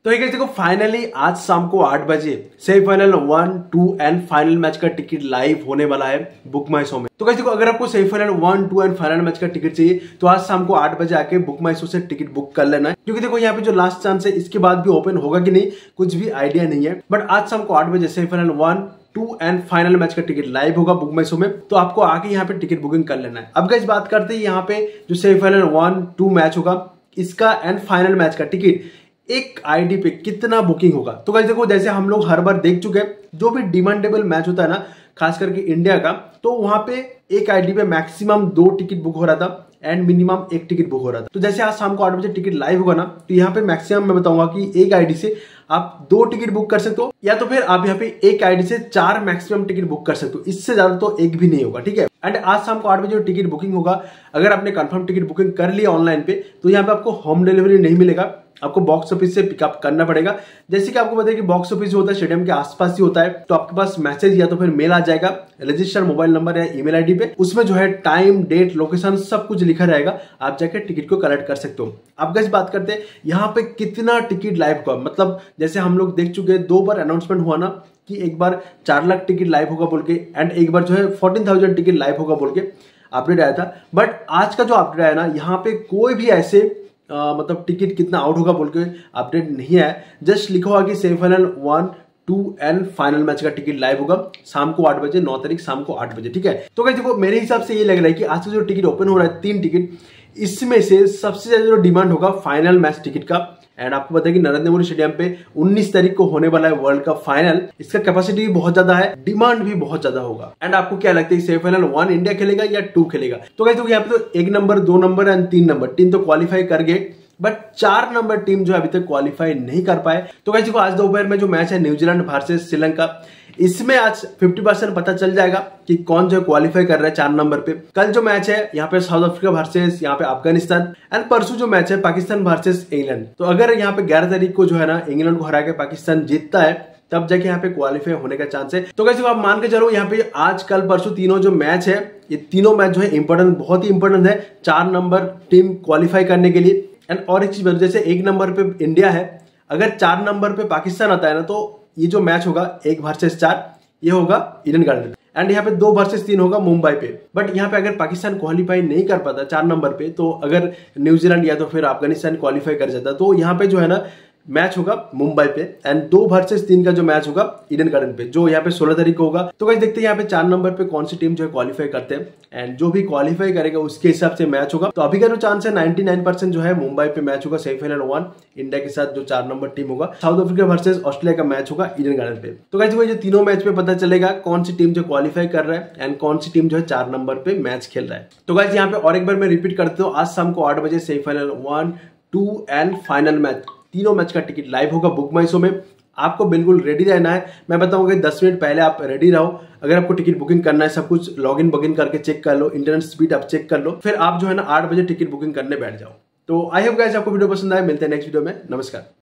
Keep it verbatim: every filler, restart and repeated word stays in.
तो ये देखो फाइनली आज शाम को आठ बजे semifinal one two and final match का टिकट लाइव होने वाला है बुक माई शो में। तो गाइस देखो अगर आपको semifinal one two and final match का टिकट चाहिए तो आज शाम को आठ बजे आके बुक माई शो से टिकट बुक कर लेना है, क्योंकि देखो यहाँ पे जो लास्ट चांस है इसके बाद भी ओपन होगा कि नहीं कुछ भी आइडिया नहीं है। बट आज शाम को आठ बजे semifinal one two and final match का टिकट लाइव होगा बुक माई शो में, तो आपको आके यहाँ पे टिकट बुकिंग कर लेना है। अब गाइस बात करते हैं यहाँ पे जो सेमीफाइनल वन टू मैच होगा इसका एंड फाइनल मैच का टिकट एक आईडी पे कितना बुकिंग होगा। तो गाइस देखो जैसे हम लोग हर बार देख चुके हैं जो भी डिमांडेबल मैच होता है ना खास करके इंडिया का, तो वहां पे एक आईडी पे मैक्सिमम दो टिकट बुक हो रहा था एंड मिनिमम एक टिकट बुक हो रहा था। तो जैसे आज शाम को आठ बजे टिकट लाइव होगा ना, तो यहाँ पे मैक्सिमम मैं बताऊंगा कि एक आईडी से आप दो टिकट बुक कर सकते हो, या तो फिर आप यहाँ पे एक आईडी से चार मैक्सिमम टिकट बुक कर सकते हो, इससे ज्यादा तो एक भी नहीं होगा। ठीक है। एंड आज शाम को आठ बजे टिकट बुकिंग होगा, अगर आपने कंफर्म टिकट बुकिंग कर लिया ऑनलाइन पे तो यहाँ पे आपको होम डिलीवरी नहीं मिलेगा, आपको बॉक्स ऑफिस से पिकअप करना पड़ेगा। जैसे कि आपको पता है कि बॉक्स ऑफिस जो होता है स्टेडियम के आसपास ही होता है, तो आपके पास मैसेज या तो फिर मेल आ जाएगा रजिस्टर मोबाइल नंबर या ईमेल आईडी पे, उसमें जो है टाइम डेट लोकेशन सब कुछ लिखा रहेगा, आप जाकर टिकट को कलेक्ट कर सकते हो। अब गाइस बात करते हैं यहाँ पे कितना टिकट लाइव होगा। मतलब जैसे हम लोग देख चुके हैं दो बार अनाउंसमेंट हुआ ना कि एक बार चार लाख टिकट लाइव होगा बोल के एंड एक बार जो है फोर्टीन थाउजेंड टिकट लाइव होगा बोल के अपडेट आया था। बट आज का जो अपडेट आया ना यहाँ पे कोई भी ऐसे आ, मतलब टिकट कितना आउट होगा बोल के अपडेट नहीं आया, जस्ट लिखा हुआ कि semifinal one two and final match का टिकट लाइव होगा शाम को आठ बजे, नौ तारीख शाम को आठ बजे। ठीक है। तो गाइस देखो मेरे हिसाब से ये लग रहा है कि आज का जो टिकट ओपन हो रहा है तीन टिकट, इसमें से सबसे ज्यादा जो डिमांड होगा फाइनल मैच टिकट का। एंड आपको पता है कि नरेंद्र मोदी स्टेडियम पे उन्नीस तारीख को होने वाला है वर्ल्ड कप फाइनल, इसका कैपेसिटी भी बहुत ज्यादा है, डिमांड भी बहुत ज्यादा होगा। एंड आपको क्या लगता है सेमीफाइनल वन इंडिया खेलेगा या टू खेलेगा? तो गाइस देखो यहाँ पे तो एक नंबर, दो नंबर एंड तीन नंबर टीम तो क्वालिफाई कर गए, बट चार नंबर टीम जो अभी तक क्वालिफाई नहीं कर पाए। तो गाइस देखो आज दोपहर में जो मैच है न्यूजीलैंड वर्सेस श्रीलंका, इसमें आज फिफ्टी परसेंट पता चल जाएगा कि कौन जो क्वालिफाई कर रहा है चार नंबर पे। कल जो मैच है यहाँ पे साउथ अफ्रीका वर्सेस यहाँ पे अफगानिस्तान, एंड परसों जो मैच है पाकिस्तान वर्सेस इंग्लैंड। तो अगर यहाँ पे ग्यारह तारीख को जो है ना इंग्लैंड को हरा के पाकिस्तान जीतता है तब जाके यहाँ पे क्वालिफाई होने का चांस है। तो गाइस आप मान के चलो यहाँ पे आज कल परसों तीनों जो मैच है ये तीनों मैच जो है इंपॉर्टेंट, बहुत ही इंपॉर्टेंट है चार नंबर टीम क्वालिफाई करने के लिए। एंड और एक चीज जैसे एक नंबर पे इंडिया है, अगर चार नंबर पे पाकिस्तान आता है ना तो ये जो मैच होगा एक वर्सेस चार ये होगा ईडन गार्डन, एंड यहाँ पे दो वर्सेस तीन होगा मुंबई पे। बट यहाँ पे अगर पाकिस्तान क्वालिफाई नहीं कर पाता चार नंबर पे, तो अगर न्यूजीलैंड या तो फिर अफगानिस्तान क्वालिफाई कर जाता तो यहाँ पे जो है ना मैच होगा मुंबई पे, एंड दो वर्सेस तीन का जो मैच होगा ईडन गार्डन पे, जो यहाँ पे सोलह तारीख को होगा। तो गाइस देखते हैं यहाँ पे चार नंबर पे कौन सी टीम जो है क्वालिफाई करते हैं, एंड जो भी क्वालिफाई करेगा उसके हिसाब से मैच होगा। तो अभी का जो चांस है निन्यानवे परसेंट जो है मुंबई पे मैच होगा सेमीफाइनल वन इंडिया के साथ जो चार नंबर टीम होगा। साउथ अफ्रीका वर्सेस ऑस्ट्रेलिया का मैच होगा ईडन गार्डन पे। तो गाइस ये तीनों मैच पे पता चलेगा कौन सी टीम जो क्वालिफाई कर रहा है एंड कौन सी टीम जो है चार नंबर पे मैच खेल रहा है। तो गाइस यहाँ पे और एक बार मैं रिपीट करता हूँ, आज शाम को आठ बजे semifinal one two and final match तीनों मैच का टिकट लाइव होगा बुक माई शो में। आपको बिल्कुल रेडी रहना है, मैं बताऊंगा दस मिनट पहले आप रेडी रहो। अगर आपको टिकट बुकिंग करना है सब कुछ लॉगिन बगिन करके चेक कर लो, इंटरनेट स्पीड आप चेक कर लो, फिर आप जो है ना आठ बजे टिकट बुकिंग करने बैठ जाओ। तो आई होप गाइस आपको वीडियो पसंद आए, मिलते हैं नेक्स्ट वीडियो में। नमस्कार।